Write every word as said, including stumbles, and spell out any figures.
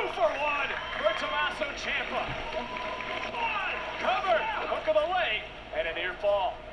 for one for Tommaso Ciampa. One, cover, hook of the leg, and a near fall.